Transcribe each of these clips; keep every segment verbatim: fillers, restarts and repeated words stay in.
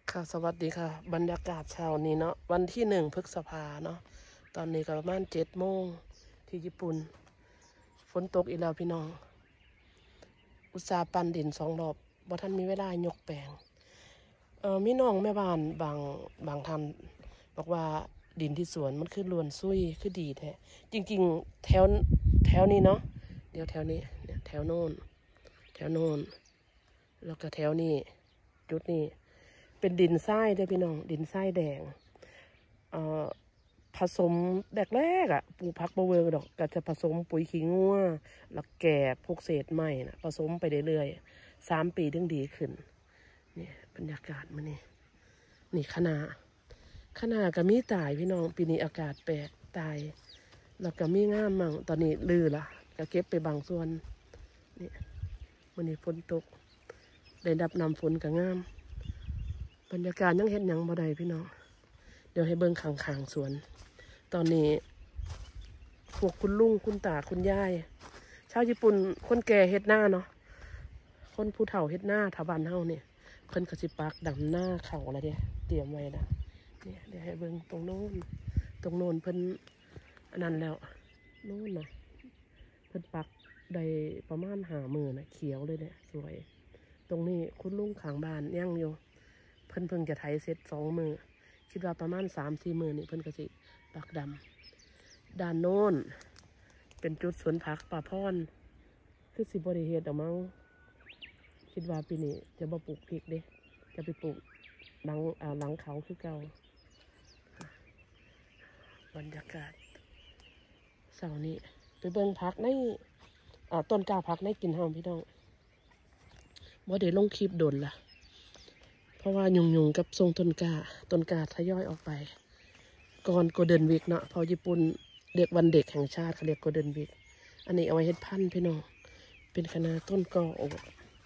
ค่ะสวัสดีค่ะบรรยากาศเช้านี้เนาะวันที่หนึ่งพฤษภาเนาะตอนนี้ก็ประมาณเจ็ดโมงที่ญี่ปุ่นฝนตกอีกแล้วพี่น้องอุตสาห์ปั่นดินสองรอบบ่ทันมีเวลายกแปลงเออมีน้องแม่บ้านบางบางท่านบอกว่าดินที่สวนมันคือล้วนซุยคือดีแท้จริงๆแถวแถวนี้เนาะเดี๋ยวแถวนี้เนี่ยแถวโน้นแถวโน้นแล้วก็แถวนี้จุดนี้เป็นดินทรายด้วยพี่น้องดินทรายแดงเอ่อผสมแรกๆอ่ะปลูกผักบะเวิร์กดอกก็จะผสมปุ๋ยขี้งัวแล้วแกบพวกเศษไม้นะผสมไปเรื่อยๆสามปีถึงดีขึ้นนี่บรรยากาศมันนี่นี่คณะคณะก็มีตายพี่น้องปีนี้อากาศแปลกตายแล้วก็มีงามมั่งตอนนี้ลือละก็เก็บไปบางส่วนนี่มันนี่ฝนตกได้ดับนำฝนก็งามบรรยากาศยังเห็นยังบ่ได้พี่น้องเดี๋ยวให้เบิ่งข้างๆสวนตอนนี้พวกคุณลุงคุณตาคุณยายชาวญี่ปุ่นคนแก่เฮ็ดหน้าเนาะคนผู้เฒ่าเฮ็ดหน้าแถวบ้านเฮาเนี่ยเพิ่นก็สิปักดำหน้าเข่าอะไรเด้เตรียมไว้นะเนี่ยเดี๋ยวให้เบิ่งตรงโน้นตรงโน้นเพิ่นอันนั้นแล้วโน้นนะเพิ่นปักได้ประมาณห้ามื้อนะเขียวเลยเนี่ยสวยตรงนี้คุณลุงข้างบ้านยังอยู่เพิ่นเพิ่งจะไถเสร็จสองมือคิดว่าประมาณสามสี่มือนี่เพิ่นก็สิปักดำด้านโน้นเป็นจุดสวนผักป่าพรคือสิบริเฮ็ดเอามั้งคิดว่าปีนี้จะบ่ปลูกพริกเด้จะไปปลูกหลังอ่าหลังเขาคือเก่าบรรยากาศเสาร์นี้ไปเบิ่งผักในอ่าต้นกล้าผักในกินห้องพี่น้องบ่ได้ลงคลิปโดนล่ะเพราะว่ายุงยุงกับทรงต้นกาต้นกาทยอยออกไปก่อนโกลเด้นวีคเนาะพอญี่ปุ่นเด็กวันเด็กแห่งชาติเขาเรียกโกลเด้นวีคอันนี้เอาไว้เฮ็ดพันธุ์พี่น้องเป็นคณะต้นกอโอบ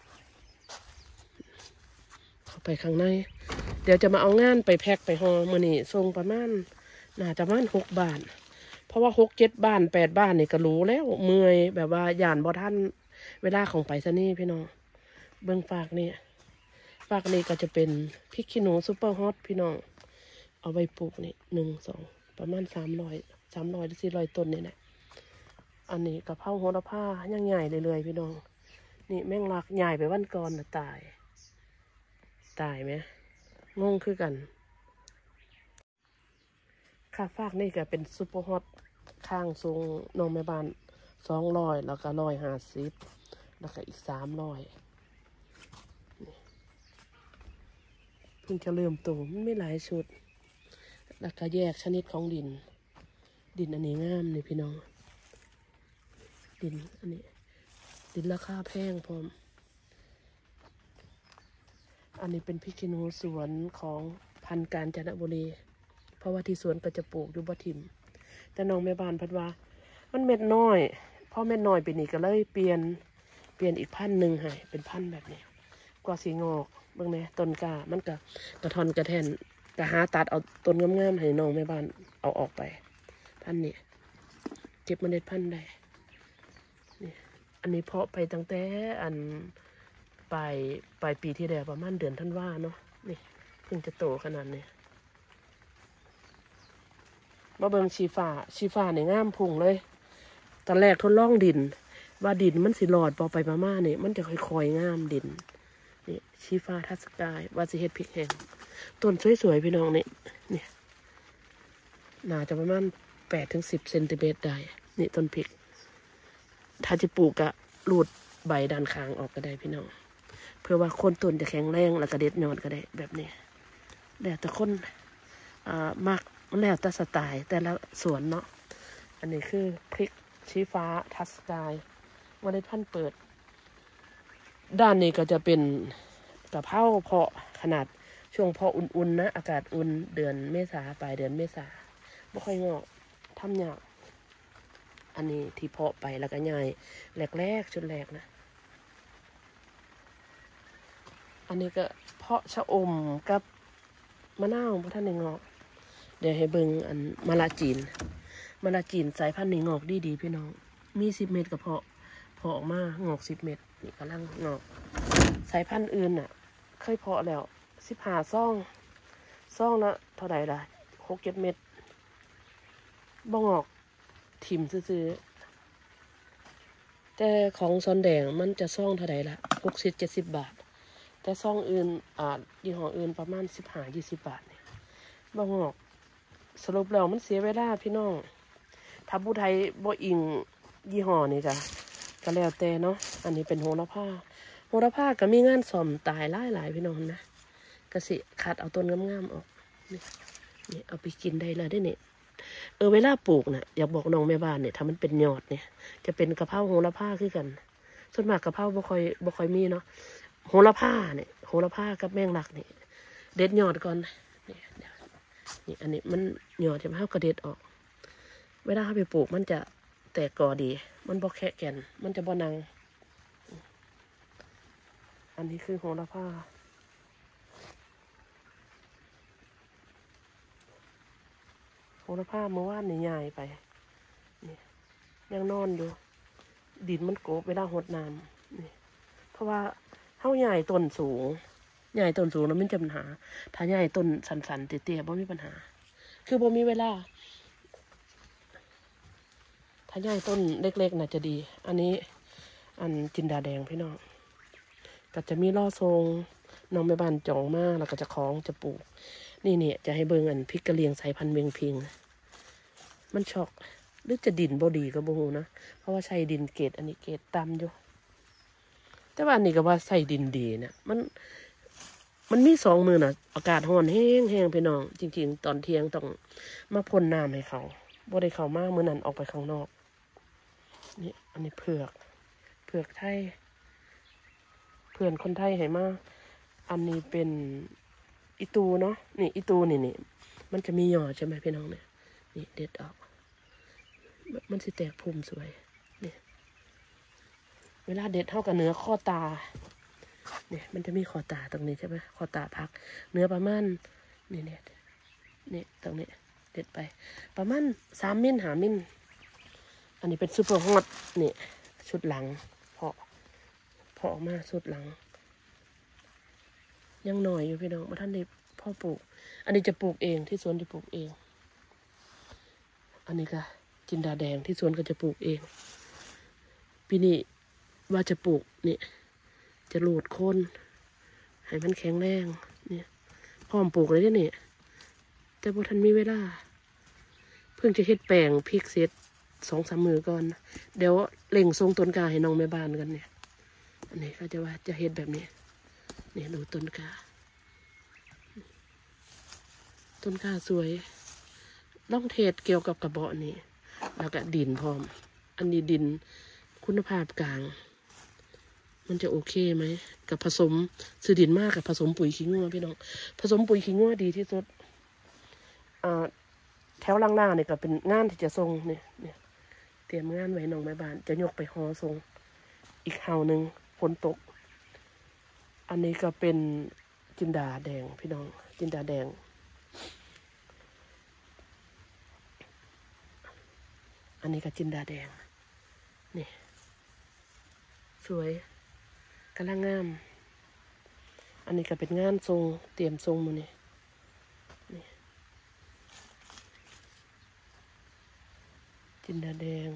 เข้าไปข้างในเดี๋ยวจะมาเอางานไปแพ็คไปห่อมื้อนี้ส่งประมาณน่าจะประมาณหกบ้านเพราะว่าหกเจ็ดบ้านแปดบ้านนี่ก็รู้แล้วเมื่อยแบบว่าย่านบ่ทันเวลาของไปซะนี่พี่น้องเบิ่งฝากนี่ฝากนี้ก็จะเป็นพริกขี้หนูซุปเปอร์ฮอตพี่น้องเอาไว้ปลูกนี่หนึ่งสองประมาณสามร้อยสามร้อยหรือสี่ร้อยต้นนี่แหละอันนี้กะเพราโหระพายังใหญ่เลยเลยพี่น้องนี่แมงลักใหญ่ไปวันก่อนนะตายตายไหมงงคือกันค่าฝากนี่ก็เป็นซุปเปอร์ฮอตข้างทรงน้องแม่บ้านสองร้อยแล้วก็ร้อยห้าสิบแล้วก็อีกสามร้อยเพิ่งจะเริ่มโตมันไม่หลายชุดแล้วก็แยกชนิดของดินดินอันนี้งามนี่พี่น้องดินอันนี้ดินราคาแพงพร้อมอันนี้เป็นพริกขี้หนูสวนของพันธุ์กาญจนบุรีเพราะว่าที่สวนก็จะปลูกอยู่บ่ถิ่มแต่น้องแม่บ้านพัดว่ามันเม็ดน้อยพอเม็ดน้อยปีนี้ก็เลยเปลี่ยนเปลี่ยนอีกพันธุ์หนึ่งให้เป็นพันธุ์แบบนี้กว่าสีงอกเบิ่งแน่ต้นกามันก็กระทอนกระแทนก็หาตัดเอาต้นงามๆให้น้องแม่บ้านเอาออกไปพันธุ์นี้เก็บเมล็ดพันธุ์ได้นี่อันนี้เพาะไปตั้งแต่อันปลายปลายปีที่แล้วประมาณเดือนธันวาเนาะนี่เพิ่งจะโตขนาดนี้มาเบิ่งชีฟ้าชีฟ้าเนี่ยงามพุ่งเลยตอนแรกทดลองดินว่าดินมันสิหลอดพอไปประมาณนี่มันจะค่อยๆงามดินนี่ชีฟ้าทัศกายว่าสิเฮ็ดพริกแห้งต้นสวยๆพี่น้องนี่นี่น่าจะประมาณแปดถึงสิบเซนติเมตรได้นี่ต้นพริกถ้าจะปลูกกะรูดใบด้านข้างออกก็ได้พี่น้องเพื่อว่าคนต้นจะแข็งแรงแล้วก็เด็ดยอดก็ได้แบบนี้แล้วแต่คนอ่ามากแล้วแต่สไตล์แต่ละสวนเนาะอันนี้คือพริกชี้ฟ้าทัสกายเมล็ดพันธุ์เปิดด้านนี้ก็จะเป็นกะเพราเพาะขนาดช่วงเพาะอุ่นๆนะอากาศอุ่นเดือนเมษาปลายเดือนเมษาไม่ค่อยงอกทำยากอันนี้ที่เพาะไปแล้วก็ใหญ่แรกๆชุดแรกนะอันนี้ก็เพาะชะอมกับมะนาวพระท่านในงอกเดี๋ยวให้เบิ่งอันมะละจีนมะละจีนสายพันธุ์นี้งอกดีดีพี่น้องมีสิบเม็ดก็เพาะเพาะออกมางอกสิบเม็ดนี่กำลังงอกสายพันธุ์อื่นน่ะเคยเพาะแล้วสิบห้าซองซองละเท่าไหร่ล่ะหกเจ็ดเม็ดบ่งอกถิ่มซื้อแต่ของซอนแดงมันจะซองเท่าไหร่ล่ะหกสิบเจ็ดสิบบาทแต่ซองอื่นอ่ายี่ห้ออื่นประมาณสิบห้ายี่สิบบาทเนี่ยบ่งอกสรุปแล้วมันเสียเวลาพี่น้องถ้าผู้ไทยบ่อิงยี่ห้อนี่จ้ะก็แล้วแต่เนาะอันนี้เป็นโหระพาโหระพาก็มีงานซ่อมตายหลายหลายพี่น้องนะก็สิขัดเอาต้นงามๆออกนี่นี่เอาไปกินได้เลยได้เนี่ยเออเวลาปลูกเนี่ยอยากบอกน้องแม่บ้านเนี่ยถ้ามันเป็นยอดเนี่ยจะเป็นกะเพราโหระพาคือกันส่วนมากกะเพราบ่ค่อยบ่ค่อยมีเนาะโหระพาเนี่ยโหระพากับแมงลักเนี่ยเด็ดยอดก่อนนี่เดี๋ยวนี่อันนี้มันยอดใช่ไหมเขากระเด็ดออกเวลาเขาไปปลูกมันจะแตกกอดีมันบ่แค่แก่นมันจะบ่นังอันนี้คือโหระพาโหระพาเมื่อวานนี่ใหญ่ไปนี่ยังนอนอยู่ดินมันโกบเวลาหดน้ำนี่เพราะว่าเฮาใหญ่ต้นสูงใหญ่ต้นสูงแล้วมันจะปัญหาถ้าใหญ่ต้นสันๆเตี้ยๆบ่มีปัญหาคือบ่มีเวลาถ้าใหญ่ต้นเล็กๆน่ะจะดีอันนี้อันจินดาแดงพี่น้องก็จะมีล่อทรงน้องแม่บ้านจ่องมากแล้วก็จะคล้องจะปลูกนี่เนี่ยจะให้เบิ่งอันพริกกะเหรี่ยงสายพันธุ์เวียงพิงมันช็อกหรือจะดินบ่ดีก็บ่ฮู้นะเพราะว่าใช้ดินเกรดอันนี้เกรดต่ำอยู่แต่ว่าอันนี้ก็ว่าใส่ดินดีนะมันมันมีสองมือน่ะอากาศร้อนแห้งแห้งพี่น้องจริงๆตอนเที่ยงต้องมาพ่นน้ำให้เขาบ่ได้เข้ามามื้อนั้นออกไปข้างนอกนี่อันนี้เผือกเผือกไทยเพื่อนคนไทยให้มาอันนี้เป็นอีตูเนาะนี่อีตูนี่นี่มันจะมีหยอดใช่ไหมพี่น้องเนี่ยนี่เด็ดออกมันสิแตกพุ่มสวยนี่เวลาเด็ดเท่ากับเนื้อข้อตาเนี่ยมันจะมีคอตาตรงนี้ใช่ไหมคอตาพักเนื้อประมาณนี่เนี่ยนี่ตรงนี้เด็ดไปประมาณสามมิลหามิลอันนี้เป็นซูเปอร์ฮอตนี่ชุดหลังเพาะเพาะออกมาชุดหลังยังหน่อยอยู่พี่น้องมาท่านได้พ่อปลูกอันนี้จะปลูกเองที่สวนจะปลูกเองอันนี้ก็จินดาแดงที่สวนก็จะปลูกเองปีนี้ว่าจะปลูกนี่จะโหลดโคนให้มันแข็งแรงเนี่ยพร้อมปลูกเลยเนี่ยแต่พอท่านมีเวลาเพิ่งจะเฮ็ดแปลงพริกเสร็จสองสามมือก่อนเดี๋ยวเล่งทรงต้นกาให้น้องแม่บ้านกันเนี่ยอันนี้ก็จะว่าจะเฮ็ดแบบนี้เนี่ยดูต้นกาต้นกาสวยล่องเทศเกี่ยวกับกระบอกนี่แล้วก็ดินพร้อมอันนี้ดินคุณภาพกลางมันจะโอเคไหมกับผสมซื้อดินมากกับผสมปุ๋ยขี้งัวพี่น้องผสมปุ๋ยขี้งัวดีที่สุดอ่าแถวล่างหน้าเนี่ยก็เป็นงานที่จะทรงเนี่ยเนี่ยเตรียมงานไว้น้องแม่บ้านจะยกไปห่อทรงอีกเฮาหนึ่งฝนตกอันนี้ก็เป็นจินดาแดงพี่น้องจินดาแดงอันนี้ก็จินดาแดงนี่สวยกำลังงามอันนี้ก็เป็นงานทรงเตรียมทรงมือนี่นี่จินดาแดง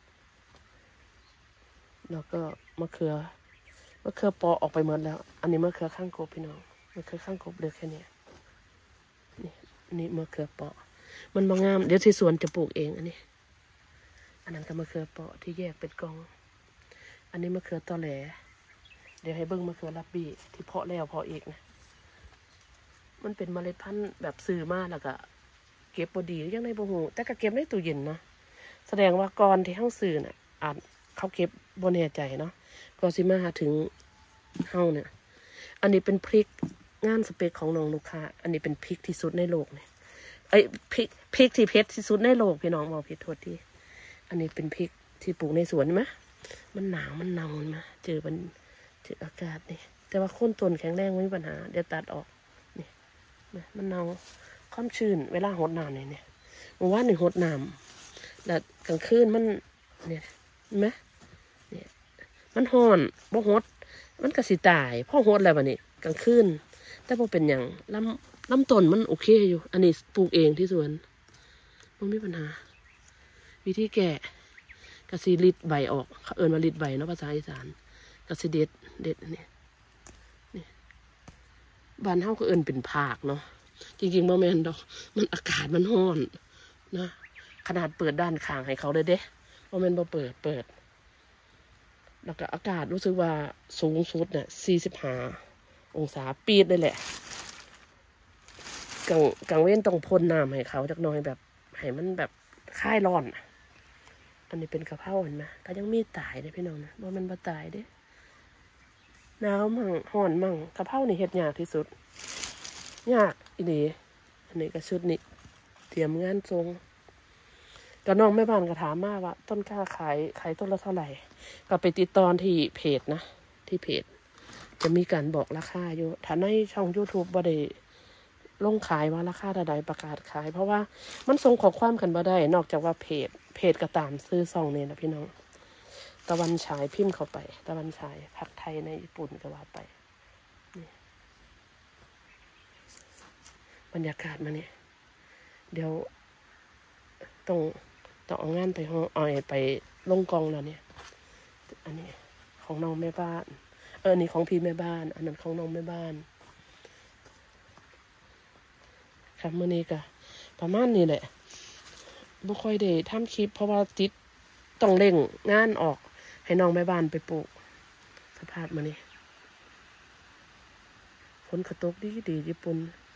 แล้วก็มะเขือมะเขือปอออกไปหมดแล้วอันนี้มะเขือข้างกบพี่น้องมะเขือข้างกบเหลือแค่นี้นี่อันนี้มะเขือปอมันบางงามเดี๋ยวที่สวนจะปลูกเองอันนี้อันนั้นก็มะเขือปอที่แยกเป็นกองอันนี้มะเขือตอแหลเดี๋ยวให้เบิ้งมะเขือรับบี้ที่เพาะแล้วเพาะอีกนะมันเป็นเมล็ดพันธุ์แบบซื้อมาแล้วก็เก็บบดียังในบ่หูแต่ก็เก็บในตู้เย็นเนาะแสดงว่าก่อนที่เฮาซื้อน่ะอาจเขาเก็บบ่แน่ใจเนาะก็สิมาหาถึงเฮาเนี่ยอันนี้เป็นพริกงานสเปคของน้องลูกค้าอันนี้เป็นพริกที่สุดในโลกเนี่ยไอ้พริกพริกที่เผ็ดที่สุดในโลกพี่น้องบอกผิดโทษทีอันนี้เป็นพริกที่ปลูกในสวนไหมมันหนาวมันเน่านะเจอมันเจออากาศนี่แต่ว่าโค่นต้นแข็งแรงไม่มีปัญหาเดี๋ยวตัดออกนี่มันเน่าความชื้นเวลาหดน้ำเนี่ยเนี่ยเมื่อวานนี่หดน้ำแล้วกลางคืนมันเนี่ยเห็นไหมเนี่ยมันห่อนบ่หดมันก็สิตายพ่อหดอะไรแบบนี้กลางคืนแต่พอเป็นอย่างลำลำต้นมันโอเคอยู่อันนี้ปลูกเองที่สวนไม่มีปัญหาวิธีแก้กระสีลิดใบออกเขาเอิญมาลิดใบเนาะภาษาอีสานกระสีเด็ดเด็ดนี่นี่บ้านเฮาก็เอิญเป็นผากเนาะจริงๆบ่แม่นดอกมันอากาศมันร้อนนะขนาดเปิดด้านข้างให้เขาเลยเด้บ่แม่นบ่เปิดเปิดแล้วก็อากาศรู้สึกว่าสูงสุดเนี่ยสี่สิบห้าองศาปีดเลยแหละกลางกลางเว้นต้องพ่นน้ำให้เขาจักหน่อยแบบให้มันแบบคลายร้อนอันนี้เป็นกระเพราเห็นไหมก็ยังมีตายเลยพี่น้องนะว่ามันบ่ตายเด้หนาวมั่งห่อนมั่งกระเพรานี่เฮ็ดยากที่สุดยากอีนี่อันนี้ก็ชุดนี้เตรียมงานทรงก็น้องแม่บ้านก็ถามมาว่าต้นกล้าขายขายต้นละเท่าไหร่ก็ไปติดตอนที่เพจนะที่เพจจะมีการบอกราคาอยู่ถ้าในช่อง YouTube บ่ได้ลงขายว่าราคาเท่าใดประกาศขายเพราะว่ามันส่งข้อความกันบ่ได้นอกจากว่าเพจเพจก็ตามซื้อซองนี่นะพี่น้องตะวันฉายพิมพ์เข้าไปตะวันฉายผักไทยในญี่ปุ่นก็ว่าไปนี่บรรยากาศมาเนี่ยเดี๋ยวต้องต้องเอางานไปห้องอ้อยไปลงกองแล้วเนี่ยอันนี้ของน้องแม่บ้านเออนี่ของพี่แม่บ้านอันนั้นของน้องแม่บ้านครับมื้อนี้ก็ประมาณนี้แหละบ่ค่อยได้ทำคลิปเพราะว่าติดต้องเร่งงานออกให้น้องแม่บ้านไปปลูกสภาพมื้อนี้ฝนก็ตกดีดีญี่ปุ่น